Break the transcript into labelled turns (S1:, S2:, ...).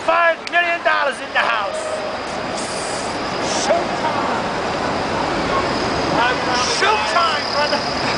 S1: $5 million in the house. Showtime! Showtime, brother!